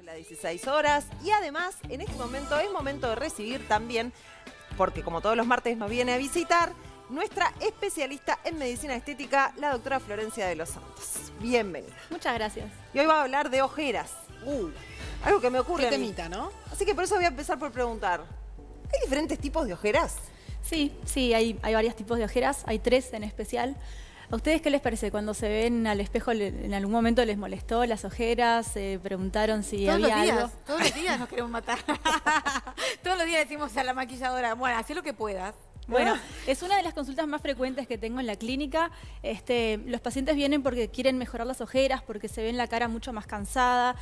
las 16 horas y además en este momento es momento de recibir también, porque como todos los martes nos viene a visitar, nuestra especialista en medicina estética, la doctora Florencia de los Santos. Bienvenida. Muchas gracias. Y hoy va a hablar de ojeras. Algo que me ocurre Qué a mí. temita, ¿no? Así que por eso voy a empezar por preguntar, ¿hay diferentes tipos de ojeras? Sí, hay varios tipos de ojeras, hay 3 en especial. ¿A ustedes qué les parece? Cuando se ven al espejo, ¿en algún momento les molestó las ojeras? ¿Preguntaron si había algo? Todos los días nos queremos matar. Todos los días decimos a la maquilladora, bueno, haz lo que puedas. Bueno, es una de las consultas más frecuentes que tengo en la clínica. Los pacientes vienen porque quieren mejorar las ojeras, porque se ven la cara mucho más cansada.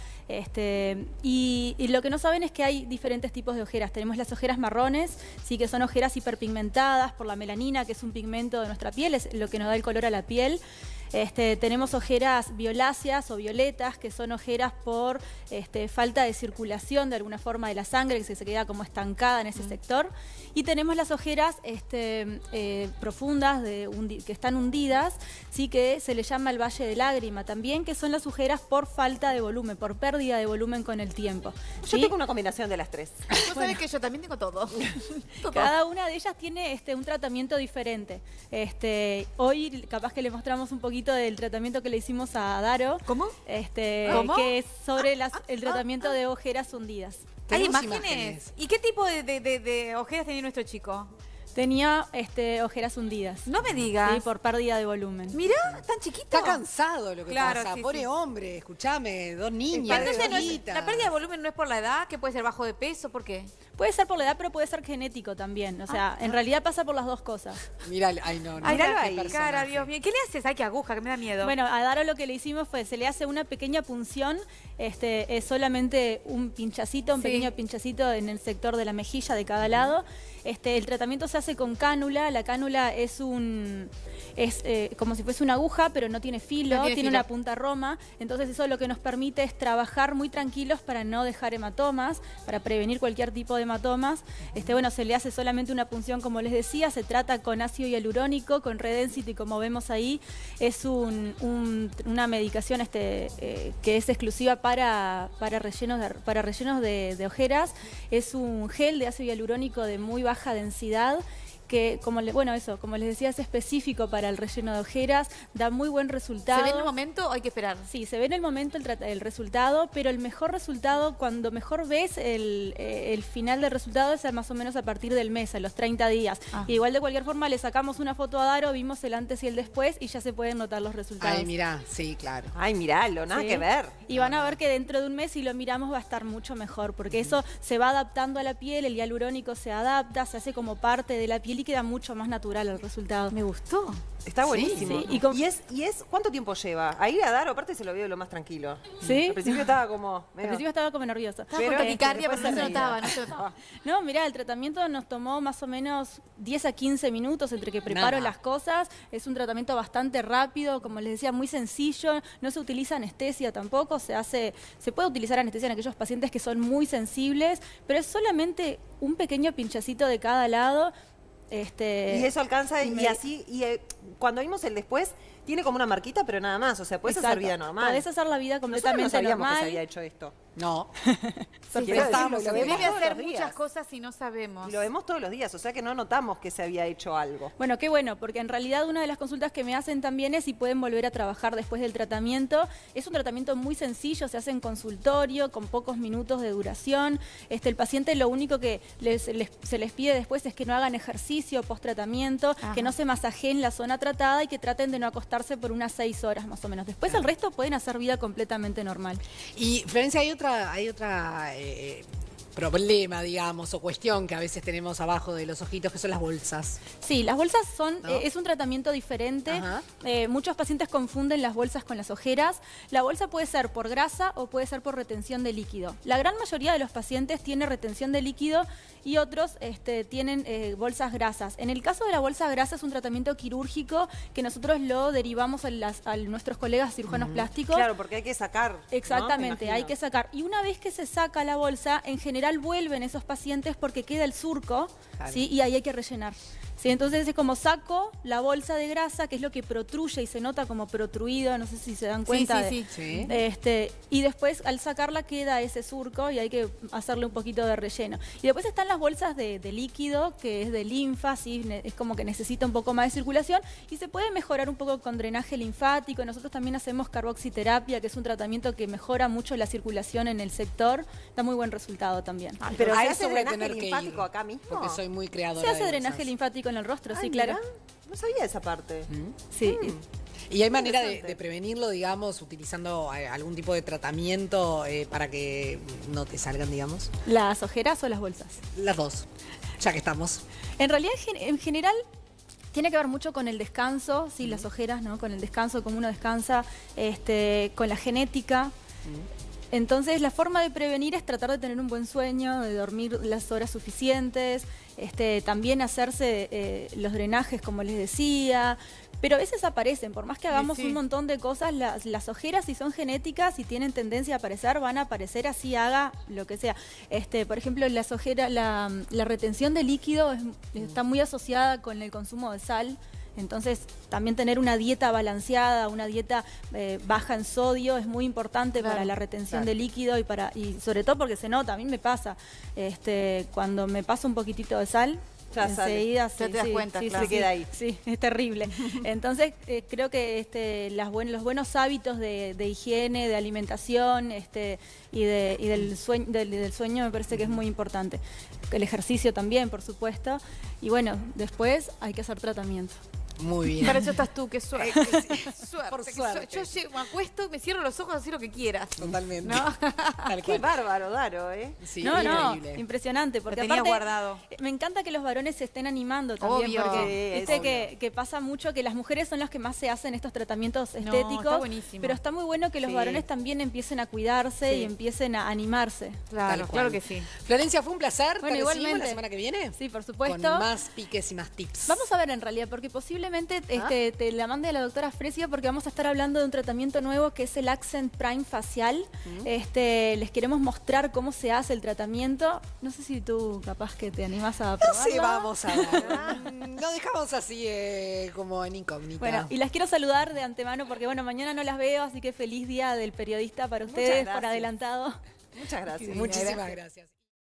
Y lo que no saben es que hay diferentes tipos de ojeras. Tenemos las ojeras marrones, sí, que son ojeras hiperpigmentadas por la melanina, que es un pigmento de nuestra piel, es lo que nos da el color a la piel. Tenemos ojeras violáceas o violetas, que son ojeras por falta de circulación de alguna forma de la sangre, que se queda como estancada en ese sector. Y tenemos las ojeras profundas, que están hundidas, sí, que se le llama el valle de lágrima también, que son las ojeras por falta de volumen, por pérdida de volumen con el tiempo. Yo tengo una combinación de las 3. Vos sabés que yo también tengo todo. Cada una de ellas tiene un tratamiento diferente. Hoy capaz que le mostramos un poquito del tratamiento que le hicimos a Daro. ¿Cómo? ¿Cómo? Que es sobre el tratamiento de ojeras hundidas. ¿Hay Tenemos imágenes? ¿Y qué tipo de ojeras tenía nuestro chico? Tenía ojeras hundidas. No me digas. Sí, por pérdida de volumen. Mirá, tan chiquito. Está cansado lo que Claro, pasa. sí, Pobre sí. hombre, escúchame, 2 niñas, Y entonces no es- bolitas. la pérdida de volumen no es por la edad, que puede ser bajo de peso, ¿por qué? Puede ser por la edad, pero puede ser genético también. O sea, en realidad pasa por las dos cosas. Mirá, ay no, no. Ay, Míralo la ahí. cara, Dios mío. ¿Qué le haces? Ay, qué aguja, que me da miedo. Bueno, a Daro lo que le hicimos fue, se le hace una pequeña punción, es solamente un pinchacito, un Sí. pequeño pinchacito en el sector de la mejilla de cada lado. El tratamiento se hace con cánula. La cánula es como si fuese una aguja, pero no tiene filo, No tiene tiene filo. una punta roma. Entonces eso lo que nos permite es trabajar muy tranquilos para no dejar hematomas, para prevenir cualquier tipo de hematomas. Bueno, se le hace solamente una punción, como les decía, se trata con ácido hialurónico, con Redensity, como vemos ahí. Es una medicación que es exclusiva para rellenos de ojeras. Es un gel de ácido hialurónico de muy baja densidad, que como les decía, es específico para el relleno de ojeras, da muy buen resultado. ¿Se ve en el momento o hay que esperar? Sí, se ve en el momento el resultado, pero el mejor resultado, cuando mejor ves el final del resultado, es más o menos a partir del mes, a los 30 días. Y igual de cualquier forma le sacamos una foto a Daro, vimos el antes y el después y ya se pueden notar los resultados. Ay, mirá, sí, claro. Ay, miralo, nada Sí. que ver. Y van a ver que dentro de un mes, si lo miramos, va a estar mucho mejor, porque eso se va adaptando a la piel, el hialurónico se adapta, se hace como parte de la piel y queda mucho más natural el resultado. Me gustó. Está buenísimo. sí. ¿Y es cuánto tiempo lleva? A ir a Daro, aparte se lo veo lo más tranquilo. ¿Sí? Al principio estaba como... Al medio- principio estaba como nerviosa. Estaba con taquicardia, pero después no se se notaba, reía. no se notaba. No, mirá, el tratamiento nos tomó más o menos 10 a 15 minutos entre que preparo Nada. las cosas. Es un tratamiento bastante rápido, como les decía, muy sencillo. No se utiliza anestesia tampoco. Se puede utilizar anestesia en aquellos pacientes que son muy sensibles, pero es solamente un pequeño pinchacito de cada lado. Y eso alcanza y así, cuando vimos el después, tiene como una marquita, pero nada más. O sea, puedes hacer Exacto. vida normal. Podés hacer la vida Nosotros no completamente sabíamos que se normal. había hecho esto. No. Quiero decirlo, lo Se vemos debe todos hacer los muchas días. cosas y no sabemos. Y lo vemos todos los días, o sea que no notamos que se había hecho algo. Bueno, qué bueno, porque en realidad una de las consultas que me hacen también es si pueden volver a trabajar después del tratamiento. Es un tratamiento muy sencillo, se hace en consultorio, con pocos minutos de duración. El paciente lo único que se les pide después es que no hagan ejercicio post-tratamiento, que no se masajeen la zona tratada y que traten de no acostarse por unas 6 horas más o menos. Después el resto pueden hacer vida completamente normal. Y Florencia, hay otra problema, digamos, o cuestión que a veces tenemos abajo de los ojitos, que son las bolsas. Sí, las bolsas ¿No? es un tratamiento diferente. Ajá. Muchos pacientes confunden las bolsas con las ojeras. La bolsa puede ser por grasa o puede ser por retención de líquido. La gran mayoría de los pacientes tiene retención de líquido y otros tienen bolsas grasas. En el caso de la bolsa grasa es un tratamiento quirúrgico que nosotros lo derivamos a nuestros colegas cirujanos plásticos. Claro, porque hay que sacar. Exactamente, ¿no? Me hay que sacar. Y una vez que se saca la bolsa, en general vuelven esos pacientes porque queda el surco, Claro. ¿sí? Y ahí hay que rellenar. ¿sí? Entonces es como saco la bolsa de grasa, que es lo que protruye y se nota como protruido, no sé si se dan cuenta. Sí. Y después al sacarla queda ese surco y hay que hacerle un poquito de relleno. Y después están las bolsas de líquido, que es de linfa, ¿sí? Es como que necesita un poco más de circulación y se puede mejorar un poco con drenaje linfático. Nosotros también hacemos carboxiterapia, que es un tratamiento que mejora mucho la circulación en el sector. Da muy buen resultado también. Pero a ¿se eso hace voy a drenaje tener que linfático ir, acá mismo? porque soy muy creadora Se hace de drenaje bolsas. linfático en el rostro, sí, Ay, claro. mirá, no sabía esa parte. Sí. ¿Y hay manera Interesante. de prevenirlo, digamos, utilizando algún tipo de tratamiento para que no te salgan, digamos? ¿Las ojeras o las bolsas? Las dos, ya que estamos. En realidad, en general, tiene que ver mucho con el descanso, sí, las ojeras, ¿no? Con el descanso, cómo uno descansa, con la genética. Entonces, la forma de prevenir es tratar de tener un buen sueño, de dormir las horas suficientes, también hacerse los drenajes, como les decía. Pero a veces aparecen, por más que hagamos un montón de cosas, las ojeras, si son genéticas y tienen tendencia a aparecer, van a aparecer así, haga lo que sea. Por ejemplo, las ojeras, la retención de líquido está muy asociada con el consumo de sal. Entonces, también tener una dieta balanceada, una dieta baja en sodio es muy importante para la retención de líquido y sobre todo porque se nota, a mí me pasa, cuando me paso un poquitito de sal, Ya enseguida sale. Ya te das cuenta, claro. Se queda ahí. Sí, es terrible. Entonces, creo que los buenos hábitos de higiene, de alimentación y del sueño me parece que es muy importante. El ejercicio también, por supuesto. Y bueno, después hay que hacer tratamiento. Muy bien. Para eso estás tú, qué suerte. Suerte, Por qué suerte. Yo me acuesto, me cierro los ojos, así lo que quieras. Totalmente. ¿No? Tal Qué cual. bárbaro, Daro, ¿eh? Sí, No, increíble. impresionante, porque Lo tenía aparte guardado. me encanta que los varones se estén animando también, Obvio. porque Sí, viste obvio. que pasa mucho que las mujeres son las que más se hacen estos tratamientos No, estéticos, está buenísimo. pero está muy bueno que los Sí. varones también empiecen a cuidarse Sí. y empiecen a animarse. Claro, Tal cual. claro que sí. Florencia, fue un placer. Bueno, ¿Te recibimos igualmente. la semana que viene? Sí, por supuesto. Con más piques y más tips. Vamos a ver en realidad, porque posiblemente te la mande a la doctora Fresia, porque vamos a estar hablando de un tratamiento nuevo que es el Accent Prime facial. Les queremos mostrar cómo se hace el tratamiento. No sé si tú capaz que te animas a probarlo. Sí, vamos a ver. Lo dejamos así como en incógnita. Bueno, y las quiero saludar de antemano porque, bueno, mañana no las veo, así que feliz día del periodista para ustedes, por gracias. adelantado. Muchas gracias. Muchísimas gracias.